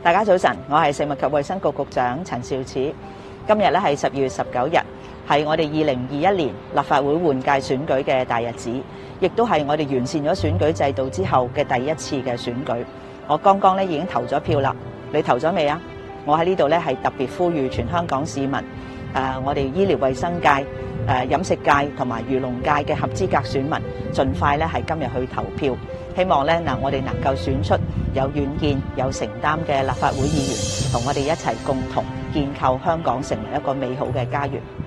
大家早晨，我係食物及衛生局局長陳肇始。今日咧係12月19日，係我哋2021年立法會換屆選舉嘅大日子，亦都係我哋完善咗選舉制度之後嘅第一次嘅選舉。我剛剛咧已經投咗票啦，你投咗未啊？我喺呢度咧係特別呼籲全香港市民，我哋醫療衛生界、飲食界同埋漁農界嘅合資格選民，盡快咧係今日去投票。希望咧我哋能夠選出有遠見、有承擔嘅立法會議員，同我哋一齊共同建構香港成為一個美好嘅家園。